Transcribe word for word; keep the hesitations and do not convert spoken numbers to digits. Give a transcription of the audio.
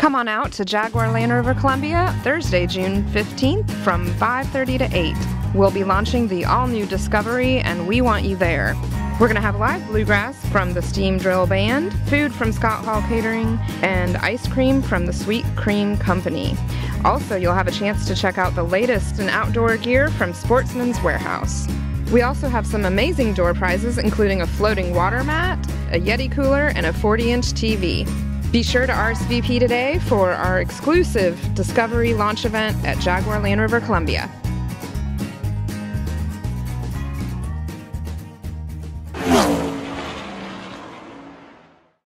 Come on out to Jaguar Land Rover Columbia Thursday, June fifteenth from five thirty to eight. We'll be launching the all-new Discovery, and we want you there. We're going to have live bluegrass from the Steam Drill Band, food from Scott Hall Catering, and ice cream from the Sweet Cream Company. Also, you'll have a chance to check out the latest in outdoor gear from Sportsman's Warehouse. We also have some amazing door prizes, including a floating water mat, a Yeti cooler, and a forty inch T V. Be sure to R S V P today for our exclusive Discovery launch event at Jaguar Land Rover Columbia.